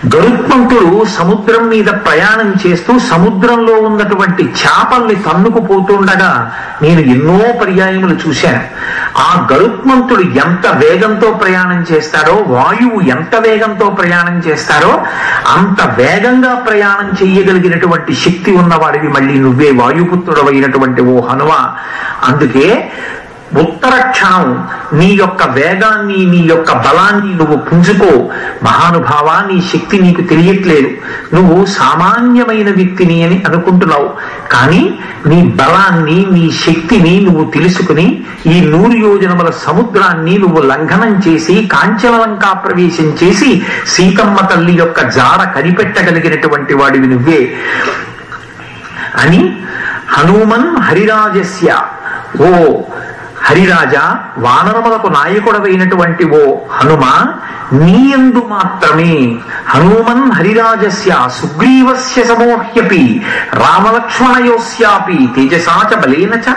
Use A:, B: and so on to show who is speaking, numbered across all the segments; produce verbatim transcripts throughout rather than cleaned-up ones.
A: గరుత్మంతుడు సముద్రం మీద ప్రయాణం చేస్తూ సముద్రంలో ఉన్నటువంటి చేపల్ని తన్నుకుపోతుండగా నేను ఎన్నో పర్యాయములు చూశాను. ఆ గరుత్మంతుడు ఎంత వేగంతో ప్రయాణం చేస్తాడో, వాయువు ఎంత వేగంతో ప్రయాణం చేస్తాడో అంత వేగంగా ప్రయాణం చెయ్యగలిగినటువంటి శక్తి ఉన్నవాడివి మళ్ళీ నువ్వే వాయుపుత్రుడవైనటువంటి ఓ హనుమ. అందుకే ఉత్తర క్షణం నీ యొక్క వేగాన్ని, నీ యొక్క బలాన్ని నువ్వు పుంజుకో. మహానుభావ, నీ శక్తి నీకు తెలియట్లేదు, నువ్వు సామాన్యమైన వ్యక్తిని అని అనుకుంటున్నావు. కానీ నీ బలాన్ని, నీ శక్తిని నువ్వు తెలుసుకుని ఈ నూరు యోజనముల సముద్రాన్ని నువ్వు లంఘనం చేసి కాంచనలంకా ప్రవేశం చేసి సీతమ్మ తల్లి యొక్క జాడ కనిపెట్టగలిగినటువంటి వాడివి నువ్వే అని హనుమన్ హరిరాజస్య, ఓ హరిరాజా, వానరములకు నాయకుడవైనటువంటి ఓ హనుమ, నీయందు మాత్రమే హనుమన్ హరిరాజస్య సుగ్రీవస్య సమోహ్యపి రామలక్ష్మణయోస్యాపి తేజసాచ బలేనచ.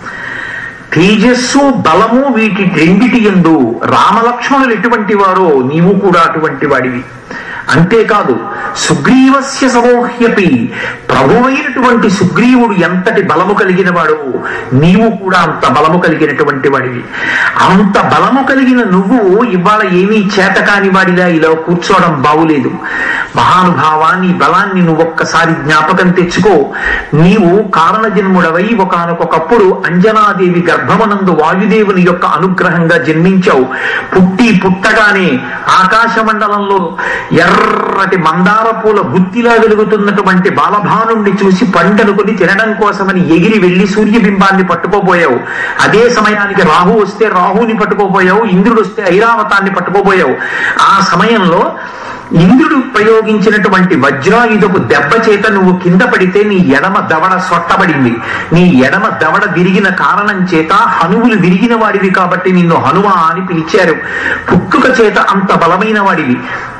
A: తేజస్సు బలము వీటి రెండిటి యందు రామలక్ష్మణులు ఎటువంటి వారో నీవు కూడా అటువంటి వాడివి. అంతేకాదు సుగ్రీవస్య సమోహ్యపి, ప్రభువైనటువంటి సుగ్రీవుడు ఎంతటి బలము కలిగిన వాడు నీవు కూడా అంత బలము కలిగినటువంటి వాడివి. అంత బలము కలిగిన నువ్వు ఇవాళ ఏమీ చేతకాని వాడిలా ఇలా కూర్చోవడం బాగులేదు. మహానుభావ, నీ బలాన్ని నువ్వు ఒక్కసారి జ్ఞాపకం తెచ్చుకో. నీవు కారణజన్ముడవై ఒకానొకప్పుడు అంజనాదేవి గర్భమనందు వాయుదేవుని యొక్క అనుగ్రహంగా జన్మించావు. పుట్టి పుట్టగానే ఆకాశ మండలంలో ఎర్రటి మందార పూల గుత్తిలా వెలుగుతున్నటువంటి బాలభానుణ్ణి చూసి పంటనుకుని తినడం కోసమని ఎగిరి వెళ్లి సూర్యబింబాన్ని పట్టుకోబోయావు. అదే సమయానికి రాహు వస్తే రాహుని పట్టుకోబోయావు, ఇంద్రుడు వస్తే ఐరావతాన్ని పట్టుకోబోయావు. ఆ సమయంలో ఇంద్రుడు ప్రయోగించినటువంటి వజ్రాయుధపు దెబ్బ చేత నువ్వు కింద పడితే నీ ఎడమ దవడ సొట్టబడింది. నీ ఎడమ దవడ విరిగిన కారణం చేత హనువులు విరిగిన వాడివి కాబట్టి నిన్ను హనుమ అని పిలిచారు. పుట్టుక చేత అంత బలమైన వాడివి.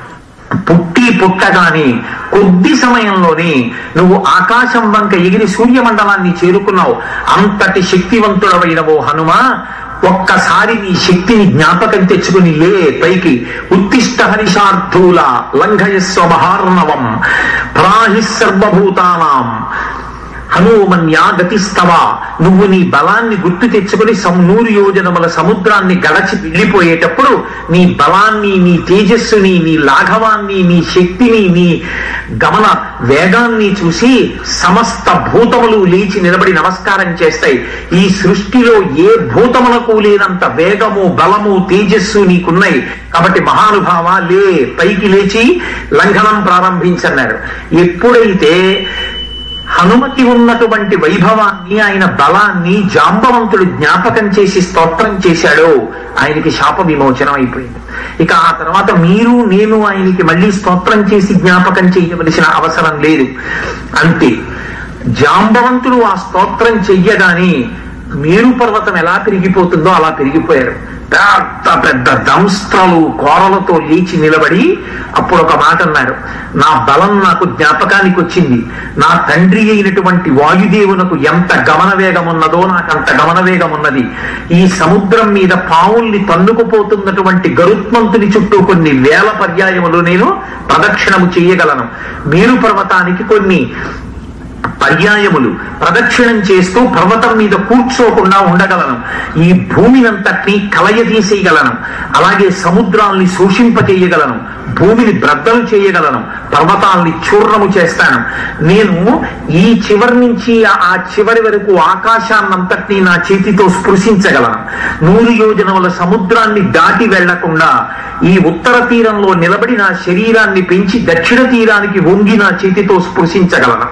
A: పుట్టి పుట్టగానే కొద్ది సమయంలోనే నువ్వు ఆకాశం వంక ఎగిరి సూర్యమండలాన్ని చేరుకున్నావు. అంతటి శక్తివంతుడవైన ఓ హనుమ, ఒక్కసారి నీ శక్తిని జ్ఞాపకం తెచ్చుకుని లే పైకి. ఉత్తిష్ట హరిషార్థూల లంఘయస్వ మహార్ణవం ప్రాహి సర్వభూతానాం హనుమన్యా గతిస్తవ. నువ్వు నీ బలాన్ని గుర్తు తెచ్చుకుని నూరు యోజనముల సముద్రాన్ని గడచి వెళ్ళిపోయేటప్పుడు నీ బలాన్ని, నీ తేజస్సుని, నీ లాఘవాన్ని, నీ శక్తిని, నీ గమన వేగాన్ని చూసి సమస్త భూతములు లేచి నిలబడి నమస్కారం చేస్తాయి. ఈ సృష్టిలో ఏ భూతములకు లేనంత వేగము, బలము, తేజస్సు నీకున్నాయి. కాబట్టి మహానుభావ లే, పైకి లేచి లంఘనం ప్రారంభించన్నారు. ఎప్పుడైతే హనుమతి ఉన్నటువంటి వైభవాన్ని, ఆయన బలాన్ని జాంబవంతుడు జ్ఞాపకం చేసి స్తోత్రం చేశాడో ఆయనకి శాప విమోచనం అయిపోయింది. ఇక ఆ తర్వాత మీరు నేను ఆయనకి మళ్ళీ స్తోత్రం చేసి జ్ఞాపకం చేయవలసిన అవసరం లేదు. అంతే. జాంబవంతుడు ఆ స్తోత్రం చెయ్యగానే మేరు పర్వతం ఎలా పెరిగిపోతుందో అలా పెరిగిపోయారు. పెద్ద పెద్ద దంస్త్రాలు కోరలతో లేచి నిలబడి అప్పుడు ఒక మాట అన్నారు, నా బలం నాకు జ్ఞాపకానికి వచ్చింది. నా తండ్రి అయినటువంటి వాయుదేవునకు ఎంత గమన వేగం ఉన్నదో నాకు అంత గమన వేగం ఉన్నది. ఈ సముద్రం మీద పావుల్ని తన్నుకుపోతున్నటువంటి గరుత్మంతుని చుట్టూ కొన్ని వేల పర్యాయములు నేను ప్రదక్షిణము చేయగలను. మేరు పర్వతానికి కొన్ని పర్యాయములు ప్రదక్షిణం చేస్తూ పర్వతం మీద కూర్చోకుండా ఉండగలను. ఈ భూమినంతటినీ కలయదీసేయగలను. అలాగే సముద్రాల్ని శోషింపచేయగలను, భూమిని బ్రద్దలు చేయగలను, పర్వతాల్ని చూర్ణము చేస్తాను. నేను ఈ చివరి నుంచి ఆ చివరి వరకు ఆకాశాన్నంతటినీ నా చేతితో స్పృశించగలను. నూరు యోజనముల సముద్రాన్ని దాటి వెళ్లకుండా ఈ ఉత్తర తీరంలో నిలబడి నా శరీరాన్ని పెంచి దక్షిణ తీరానికి వంగి నా చేతితో స్పృశించగలను.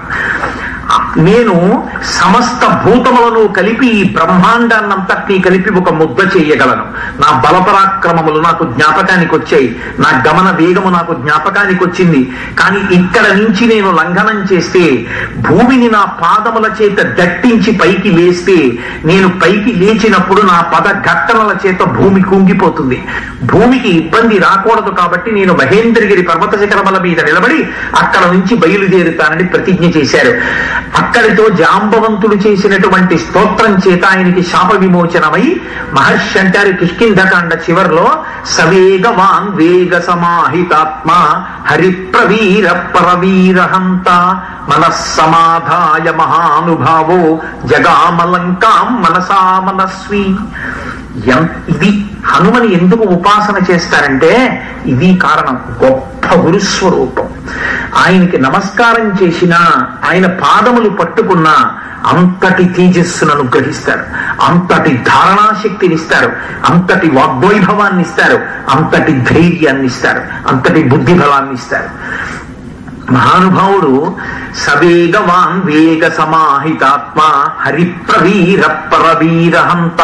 A: నేను సమస్త భూతములను కలిపి ఈ బ్రహ్మాండాన్నంతటినీ కలిపి ఒక ముద్ద చేయగలను. నా బలపరాక్రమములు నాకు జ్ఞాపకానికి వచ్చాయి, నా గమన వేగము నాకు జ్ఞాపకానికి వచ్చింది. కానీ ఇక్కడ నుంచి నేను లంఘనం చేస్తే, భూమిని నా పాదముల చేత దట్టించి పైకి లేస్తే, నేను పైకి లేచినప్పుడు నా పద ఘట్టనల చేత భూమి కుంగిపోతుంది. భూమికి ఇబ్బంది రాకూడదు కాబట్టి నేను మహేంద్రగిరి పర్వత శిఖరముల మీద నిలబడి అక్కడ నుంచి బయలుదేరుతానని ప్రతిజ్ఞ చేశారు. అక్కడితో జాంబవంతుడు చేసినటువంటి స్తోత్రం చేత ఆయనకి శాప విమోచనమై మహర్షి అంటారు కిష్కింధకాండ చివర్లో సవేగవాన్ వేగ సమాహితాత్మ హరిప్రవీర పరవీరహంత మనస్సమాధాయ మహానుభావో జగామలంకాం మనసా మనస్వి. ఇది హనుమని ఎందుకు ఉపాసన చేస్తారంటే ఇది కారణం. గొప్ప గురుస్వరూపం. ఆయనకి నమస్కారం చేసినా ఆయన పాదములు పట్టుకున్నా అంతటి తేజస్సును అనుగ్రహిస్తారు, అంతటి ధారణాశక్తిని ఇస్తారు, అంతటి వాగ్వైభవాన్ని ఇస్తారు, అంతటి ధైర్యాన్ని ఇస్తారు, అంతటి బుద్ధి బలాన్ని ఇస్తారు. మహానుభావుడు సవేగవాన్ వేగ సమాహితాత్మ హరిప్రవీర పరవీరహంత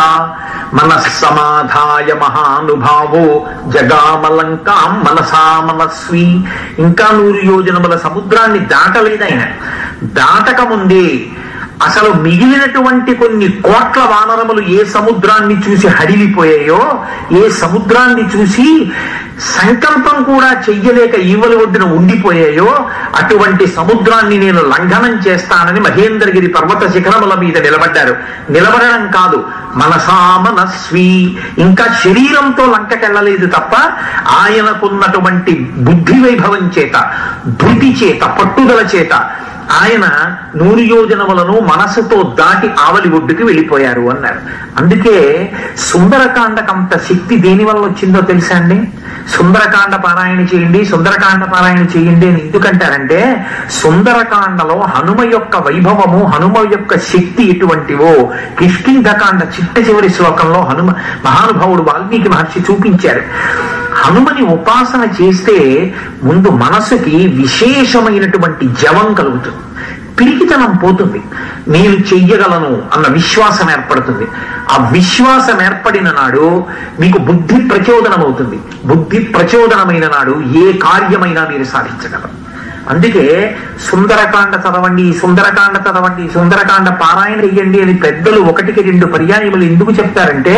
A: మనస్సమాధాయ మహానుభావో జగామలంకాం మనసా మనస్వి. ఇంకా నూరు యోజనముల సముద్రాన్ని దాటలేదు ఆయన. దాటక ముందే అసలు మిగిలినటువంటి కొన్ని కోట్ల వానరములు ఏ సముద్రాన్ని చూసి హడిలిపోయాయో, ఏ సముద్రాన్ని చూసి సంకల్పం కూడా చెయ్యలేక ఈవలి ఒడ్డున ఉండిపోయాయో అటువంటి సముద్రాన్ని నేను లంఘనం చేస్తానని మహేంద్రగిరి పర్వత శిఖరముల మీద నిలబడ్డారు. నిలబడడం కాదు, మనసా మనస్వి. ఇంకా శరీరంతో లంకకెళ్ళలేదు తప్ప ఆయనకున్నటువంటి బుద్ధి వైభవం చేత, ధృతి చేత, పట్టుదల చేత ఆయన నూరు యోజనములను మనసుతో దాటి ఆవలి ఒడ్డుకి వెళ్ళిపోయారు అన్నారు. అందుకే సుందరకాండకంత శక్తి దేని వల్ల వచ్చిందో తెలుసా అండి? సుందరకాండ పారాయణ చేయండి, సుందరకాండ పారాయణ చేయండి అని ఎందుకంటారంటే సుందరకాండలో హనుమ యొక్క వైభవము, హనుమ యొక్క శక్తి ఎటువంటివో కిష్కింధకాండ చిట్ట చివరి శ్లోకంలో హనుమ మహానుభావుడు వాల్మీకి మహర్షి చూపించారు. హనుమని ఉపాసన చేస్తే ముందు మనసుకి విశేషమైనటువంటి జవం కలుగుతుంది, పిరికితనం పోతుంది, నేను చెయ్యగలను అన్న విశ్వాసం ఏర్పడుతుంది. ఆ విశ్వాసం ఏర్పడిన నాడు మీకు బుద్ధి ప్రచోదనం అవుతుంది. బుద్ధి ప్రచోదనమైన నాడు ఏ కార్యమైనా మీరు సాధించగలరు. అందుకే సుందరకాండ చదవండి, సుందరకాండ చదవండి, సుందరకాండ పారాయణ చెయ్యండి అని పెద్దలు ఒకటికి రెండు పర్యాయములు ఎందుకు చెప్తారంటే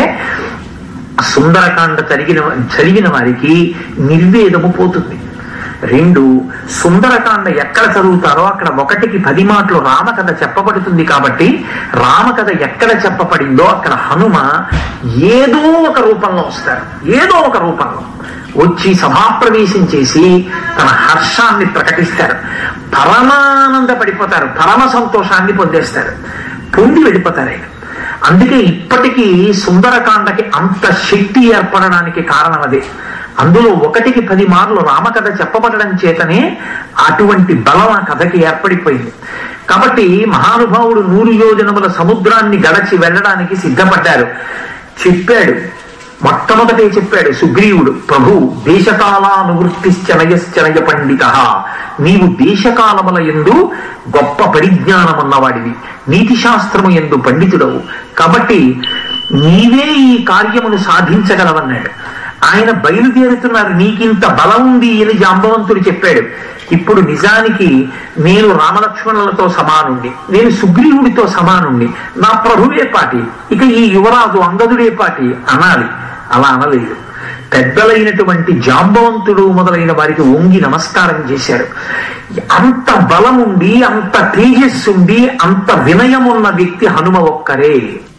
A: సుందరకాండ చదివిన చదివిన వారికి నిర్వేదము పోతుంది. రెండు, సుందరకాండ ఎక్కడ చదువుతారో అక్కడ ఒకటికి పది మాటలు రామకథ చెప్పబడుతుంది. కాబట్టి రామకథ ఎక్కడ చెప్పబడిందో అక్కడ హనుమ ఏదో ఒక రూపంలో వస్తారు. ఏదో ఒక రూపంలో వచ్చి సభాప్రవేశం చేసి తన హర్షాన్ని ప్రకటిస్తారు. పరమానంద పడిపోతారు, పరమ సంతోషాన్ని పొందేస్తారు, పొంది వెళ్ళిపోతారు. అందుకే ఇప్పటికీ సుందరకాండకి అంత శక్తి ఏర్పడడానికి కారణం అదే. అందులో ఒకటికి పది మార్లు రామకథ చెప్పబడడం చేతనే అటువంటి బలం ఆ కథకి ఏర్పడిపోయింది. కాబట్టి మహానుభావుడు నూరు యోజనముల సముద్రాన్ని గడచి వెళ్ళడానికి సిద్ధపడ్డారు. చెప్పాడు, మొట్టమొదటే చెప్పాడు సుగ్రీవుడు, ప్రభు దేశకాలానువృత్తిశ్చనయశ్చనయ పండిత, నీవు దేశకాలముల యందు గొప్ప పరిజ్ఞానమున్నవాడివి, నీతి శాస్త్రము యందు పండితుడవు, కాబట్టి నీవే ఈ కార్యమును సాధించగలవన్నాడు. ఆయన బయలుదేరుతున్నారు. నీకింత బలం ఉంది అని జాంబవంతుడు చెప్పాడు. ఇప్పుడు నిజానికి నేను రామలక్ష్మణులతో సమానుండి, నేను సుగ్రీవుడితో సమానుండి, నా ప్రభువే పాటి, ఇక ఈ యువరాజు అంగదుడే పాటి అనాలి. అలా అనలేదు. పెద్దలైనటువంటి జాంబవంతుడు మొదలైన వారికి వంగి నమస్కారం చేశారు. అంత బలముండి, అంత తేజస్సుండి, అంత వినయమున్న వ్యక్తి హనుమ ఒక్కరే.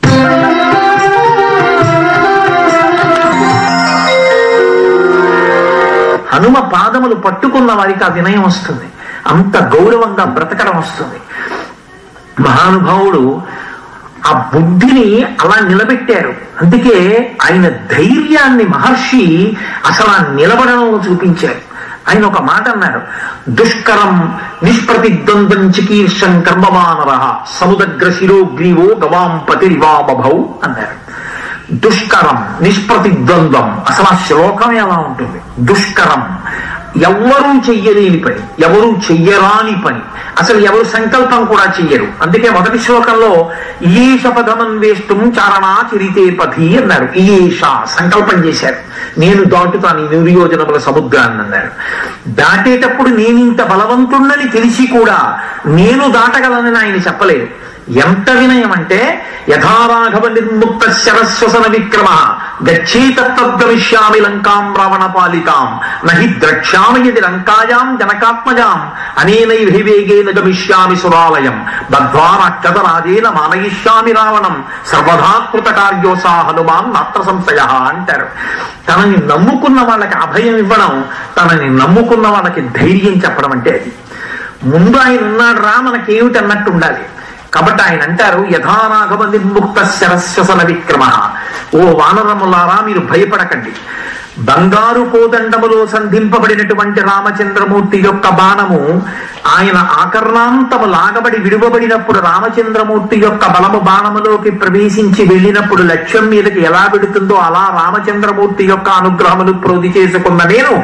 A: హనుమ పాదములు పట్టుకున్న వారికి ఆ వినయం వస్తుంది, అంత గౌరవంగా బ్రతకడం వస్తుంది. మహానుభావుడు ఆ బుద్ధిని అలా నిలబెట్టారు. అందుకే ఆయన ధైర్యాన్ని మహర్షి అసలు ఆ నిలబడంలో చూపించారు. ఆయన ఒక మాట అన్నారు, దుష్కరం నిష్ప్రతిద్వంద్వం చికీర్షం కర్మవానర సముదగ్ర శిరోగ్రీవో గవాంపతిరివామభౌ అన్నారు. దుష్కరం నిష్ప్రతిద్వంద్వం, అసలు ఆ శ్లోకం ఎలా ఉంటుంది? దుష్కరం, ఎవరూ చెయ్యలేని పని, ఎవరూ చెయ్యరాని పని, అసలు ఎవరు సంకల్పం కూడా చెయ్యరు. అందుకే మొదటి శ్లోకంలో ఈశ పదమన్వేష్టం చారణా చరితే పథి అన్నారు. ఈశ సంకల్పం చేశారు, నేను దాటుతాను ఈ నూరు యోజనముల సముద్రాన్ని అన్నారు. దాటేటప్పుడు నేనింత బలవంతుణ్ణని తెలిసి కూడా నేను దాటగలనని ఆయన చెప్పలేదు. ఎంత వినయం అంటే యథారాఘవ నిర్ముక్త శరస్వసన విక్రమ గచ్చేతద్గమిష్యామి లంకాం రావణ పాలితాం నహి ద్రక్ష్యామి యది లంకాయాం జనకాత్మజాం అనేనైర్హివేగేన గమిష్యామి సురాలయం బద్ధ్వా రాక్షసరాజేన మానయిష్యామి రావణం సర్వదా కృతకార్యోసా హనుమాన్ నాత్ర సంశయ అంటారు. తనని నమ్ముకున్న వాళ్ళకి అభయం ఇవ్వడం, తనని నమ్ముకున్న వాళ్ళకి ధైర్యం చెప్పడం అంటే అది. ముందు ఆయన ఉన్నాడు రా మనకేమిటి అన్నట్టు ఉండాలి. కాబట్టి ఆయన అంటారు యథారాఘవ నిర్ముక్త శరస్వసన విక్రమ, ఓ వానరములారా మీరు భయపడకండి. బంగారు కోదండములో సంధింపబడినటువంటి రామచంద్రమూర్తి యొక్క బాణము ఆయన ఆకర్ణాంతము లాగబడి విడువబడినప్పుడు రామచంద్రమూర్తి యొక్క బలము బాణములోకి ప్రవేశించి వెళ్ళినప్పుడు లక్ష్యం మీదకి ఎలా పెడుతుందో అలా రామచంద్రమూర్తి యొక్క అనుగ్రహములు ప్రోధి చేసుకున్న నేను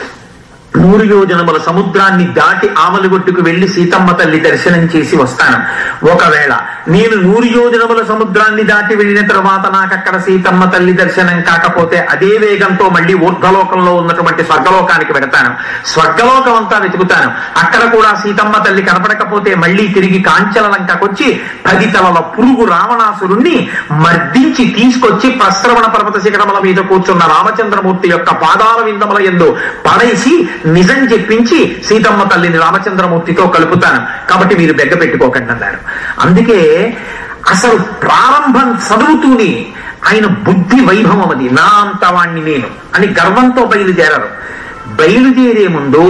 A: నూరు యోజనముల సముద్రాన్ని దాటి ఆమలగొట్టుకు వెళ్లి సీతమ్మ తల్లి దర్శనం చేసి వస్తాను. ఒకవేళ నేను నూరు యోజనముల సముద్రాన్ని దాటి వెళ్ళిన తర్వాత నాకు అక్కడ సీతమ్మ తల్లి దర్శనం కాకపోతే అదే వేగంతో మళ్ళీ ఊర్ధ్వలోకంలో ఉన్నటువంటి స్వర్గలోకానికి వెడతాను. స్వర్గలోకం అంతా వెతుకుతాను. అక్కడ కూడా సీతమ్మ తల్లి కనపడకపోతే మళ్ళీ తిరిగి కాంచల లంకకొచ్చి పది తలల పురుగు రావణాసురుణ్ణి మర్దించి తీసుకొచ్చి ప్రస్రవణ పర్వత శిఖరముల మీద కూర్చున్న రామచంద్రమూర్తి యొక్క పాదాల విందముల యందు పడేసి నిజం చెప్పించి సీతమ్మ తల్లిని రామచంద్రమూర్తితో కలుపుతాను. కాబట్టి మీరు బెగ్గ పెట్టుకోకండి అన్నారు. అందుకే అసలు ప్రారంభం చదువుతూనే ఆయన బుద్ధి వైభవం అది. నా అంత వాణ్ణి నేను అని గర్వంతో బయలుదేరారు. బయలుదేరే ముందు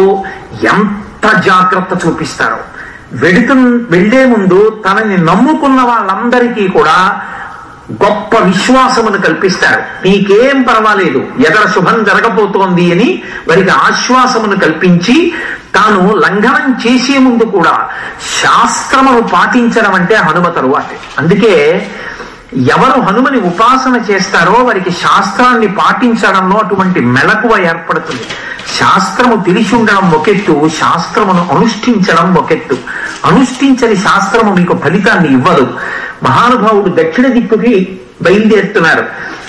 A: ఎంత జాగ్రత్త చూపిస్తారో, వెడుతు వెళ్లే ముందు తనని నమ్ముకున్న వాళ్ళందరికీ కూడా గొప్ప విశ్వాసమును కల్పిస్తారు. నీకేం పర్వాలేదు, ఎదర శుభం జరగబోతోంది అని వారికి ఆశ్వాసమును కల్పించి తాను లంఘనం చేసే ముందు కూడా శాస్త్రమును పాటించడం అంటే హనుమ తరువాతే. అందుకే ఎవరు హనుమని ఉపాసన చేస్తారో వారికి శాస్త్రాన్ని పాటించడంలో అటువంటి మెలకువ ఏర్పడుతుంది. శాస్త్రము తెలిసి ఉండడం ఒకెత్తు, శాస్త్రమును అనుష్ఠించడం ఒకెత్తు. అనుష్ఠించని శాస్త్రము మీకు ఫలితాన్ని ఇవ్వదు. మహానుభావుడు దక్షిణ దిక్కుకి బయలుదేరుతున్నారు.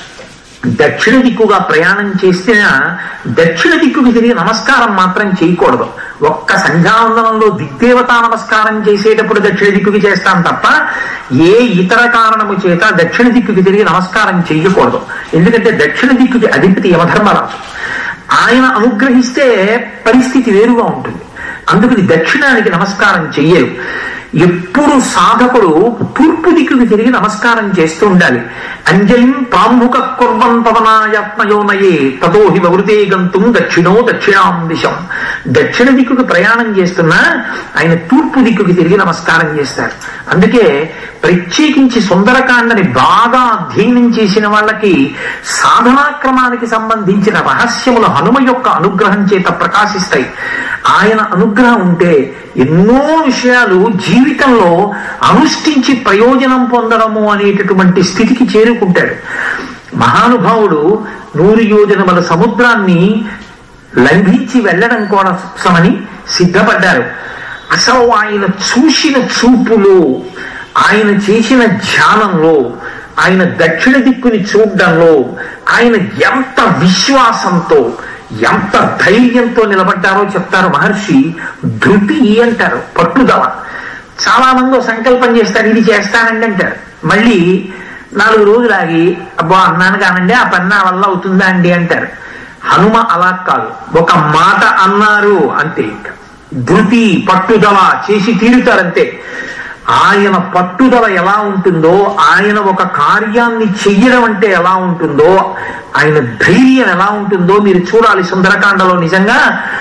A: దక్షిణ దిక్కుగా ప్రయాణం చేస్తే దక్షిణ దిక్కుకి తిరిగి నమస్కారం మాత్రం చేయకూడదు. ఒక్క సంధ్యావందనంలో దిగ్దేవతా నమస్కారం చేసేటప్పుడు దక్షిణ దిక్కుకి చేస్తాం తప్ప ఏ ఇతర కారణము చేత దక్షిణ దిక్కుకి తిరిగి నమస్కారం చేయకూడదు. ఎందుకంటే దక్షిణ దిక్కుకి అధిపతి యమధర్మరాజు. ఆయన అనుగ్రహిస్తే పరిస్థితి వేరుగా ఉంటుంది. అందుకని దక్షిణానికి నమస్కారం చెయ్యరు. ఎప్పుడు సాధకుడు తూర్పు దిక్కుకి తిరిగి నమస్కారం చేస్తూ ఉండాలి. అంజలిం ప్రాముఖ కుర్వన్ పవనాయాత్మయోనయే తతోహి వృతే గంతుం దక్షిణో దక్షిణాం దిశం. దక్షిణ దిక్కుకి ప్రయాణం చేస్తున్నా ఆయన తూర్పు దిక్కుకి తిరిగి నమస్కారం చేస్తారు. అందుకే ప్రత్యేకించి సుందరకాండని బాగా అధ్యయనం చేసిన వాళ్ళకి సాధనాక్రమానికి సంబంధించిన రహస్యములు హనుమ యొక్క అనుగ్రహం చేత ప్రకాశిస్తాయి. ఆయన అనుగ్రహం ఉంటే ఎన్నో విషయాలు జీవితంలో అనుష్ఠించి ప్రయోజనం పొందడము అనేటటువంటి స్థితికి చేరుకుంటాడు. మహానుభావుడు నూరు యోజనముల సముద్రాన్ని లంఘించి వెళ్ళడం కోసమని సిద్ధపడ్డారు. అసలు ఆయన చూసిన చూపులో, ఆయన చేసిన ధ్యానంలో, ఆయన దక్షిణ దిక్కుని చూడడంలో ఆయన ఎంత విశ్వాసంతో ఎంత ధైర్యంతో నిలబడ్డారో చెప్తారు మహర్షి. ధృతి అంటారు, పట్టుదల. చాలా మంది సంకల్పం చేస్తారు, ఇది చేస్తానండి అంటారు. మళ్ళీ నాలుగు రోజులు ఆగి అబ్బా అన్నాను కానండి ఆ పని నా వల్ల అవుతుందా అండి అంటారు. హనుమ అలా కాదు, ఒక మాట అన్నారు అంతే. ధృతి పట్టుదల చేసి తీరుతారంతే. ఆయన పట్టుదల ఎలా ఉంటుందో, ఆయన ఒక కార్యాన్ని చెయ్యడం అంటే ఎలా ఉంటుందో, ఆయన ధైర్యం ఎలా ఉంటుందో మీరు చూడాలి సుందరకాండలో. నిజంగా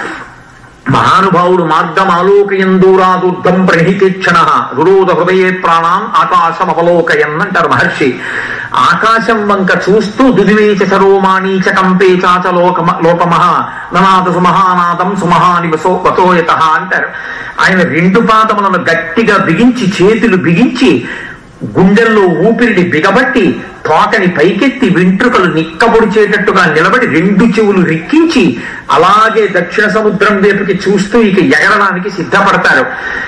A: మహానుభావుడు మార్గం ఆలోకయం దూరాదుర్ధం ప్రణితీక్షణ రురోధ హృదయే ప్రాణాం ఆకాశం అవలోకయన్ అంటారు మహర్షి. ఆకాశం వంక చూస్తూ దుదివేచ సరోమాణీచ కంపే చాచ లోక లోపమహ ననాథ సుమహానాదం సుమహాని వసో వసోయత అంటారు. ఆయన రెండు పాదములను గట్టిగా బిగించి, చేతులు బిగించి, గుండెల్లో ఊపిరిని బిగబట్టి, తోకని పైకెత్తి వెంట్రుకలు నిక్కబొడిచేటట్టుగా నిలబడి రెండు చెవులు రిక్కించి అలాగే దక్షిణ సముద్రం వైపుకి చూస్తూ ఇక ఎగరడానికి సిద్ధపడతారు.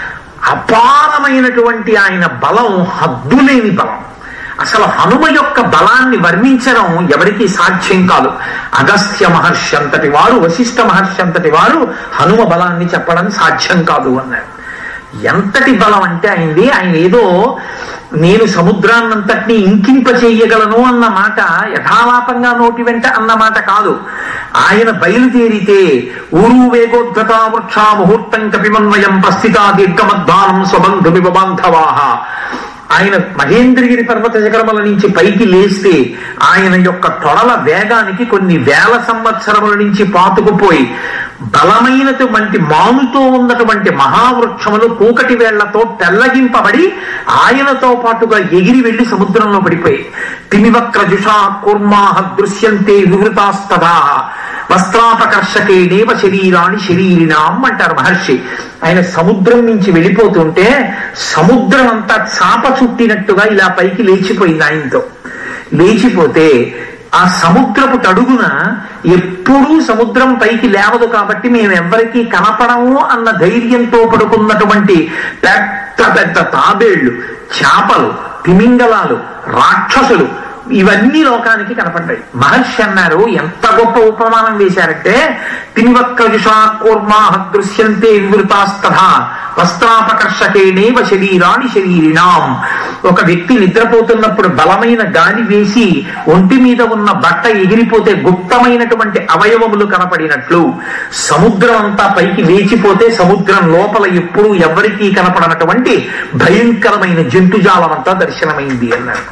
A: అపారమైనటువంటి ఆయన బలం హద్దులేని బలం. అసలు హనుమ యొక్క బలాన్ని వర్ణించడం ఎవరికీ సాధ్యం కాదు. అగస్త్య మహర్షి అంతటి వారు, వశిష్ఠ మహర్షి అంతటి వారు హనుమ బలాన్ని చెప్పడం సాధ్యం కాదు అన్నారు. ఎంతటి బలం అంటే అయింది, ఆయన ఏదో నేను సముద్రాన్నంతటినీ ఇంకింప చెయ్యగలను అన్న మాట యథాలాపంగా నోటి వెంట అన్న మాట కాదు. ఆయన బయలుదేరితే ఊరు వేగోద్గతా వృక్షా ముహూర్తం కపిమన్వయం ప్రస్థితా దీర్ఘమద్వానం స్వబంధుమివ బాంధవాహ. ఆయన మహేంద్రగిరి పర్వత శిఖరముల నుంచి పైకి లేస్తే ఆయన యొక్క తొడల వేగానికి కొన్ని వేల సంవత్సరముల నుంచి పాతుకుపోయి బలమైనటువంటి మానుతో ఉన్నటువంటి మహావృక్షములు కూకటి వేళ్లతో తెల్లగింపబడి ఆయనతో పాటుగా ఎగిరి వెళ్లి సముద్రంలో పడిపోయి తిమివక్రజుషా కూర్మాహ దృశ్యంతే వివృతాస్తదా వస్త్రాపకర్షకేణేవ శరీరాన్ని శరీరినాం అంటారు మహర్షి. ఆయన సముద్రం నుంచి వెళ్ళిపోతుంటే సముద్రం అంతా చాప చుట్టినట్టుగా ఇలా పైకి లేచిపోయింది. ఆయనతో లేచిపోతే ఆ సముద్రపు తడుగున ఎప్పుడూ సముద్రం పైకి లేవదు కాబట్టి మేము ఎవ్వరికీ కనపడము అన్న ధైర్యంతో పడుకున్నటువంటి పెద్ద పెద్ద తాబేళ్లు, చేపలు, తిమింగలాలు, రాక్షసులు ఇవన్నీ లోకానికి కనపడ్డాయి. మహర్షి అన్నారు, ఎంత గొప్ప ఉపమానం వేశారంటే తిమివక్రజుషా కూర్మాహ దృశ్యంతే వివృతాస్తథా వస్త్రాపకర్షకేణేవ శరీరాన్ని శరీరినాం. ఒక వ్యక్తి నిద్రపోతున్నప్పుడు బలమైన గాలి వేసి ఒంటి మీద ఉన్న బట్ట ఎగిరిపోతే గుప్తమైనటువంటి అవయవములు కనపడినట్లు సముద్రం అంతా పైకి లేచిపోతే సముద్రం లోపల ఎప్పుడూ ఎవరికీ కనపడనటువంటి భయంకరమైన జంతుజాలం అంతా దర్శనమైంది అన్నారు.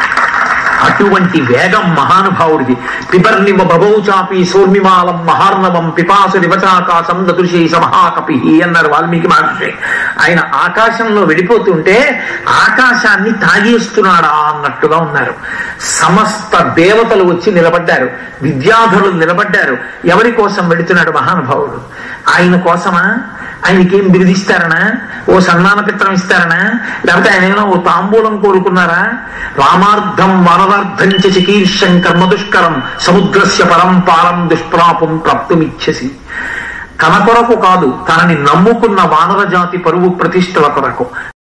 A: అటువంటి వేగం మహానుభావుడిది. పిబర్నిమ బభౌచాపి సూర్మిమాలం మహార్ణవం పిపాసు నివచాకాశం దృశే సమహాకపి అన్నారు వాల్మీకి మహర్షి. ఆయన ఆకాశంలో వెళ్ళిపోతుంటే ఆకాశాన్ని తాగేస్తున్నాడా అన్నట్టుగా ఉన్నారు. సమస్త దేవతలు వచ్చి నిలబడ్డారు, విద్యాధరులు నిలబడ్డారు. ఎవరి కోసం వెళుతున్నాడు మహానుభావుడు? ఆయన కోసమా? ఆయనకేం బిరుదిస్తారనా? ఓ సన్మాన పిత్రం ఇస్తారనా? లేకపోతే ఆయన ఏమైనా ఓ తాంబూలం కోరుకున్నారా? రామార్థం వరదార్థం చ చికీర్షం కర్మ దుష్కరం సముద్రస్య పరంపారం దుష్ప్రాపం ప్రాప్తుమిచ్చసి. తన కొరకు కాదు, తనని నమ్ముకున్న వానర జాతి పరువు ప్రతిష్టల కొరకు.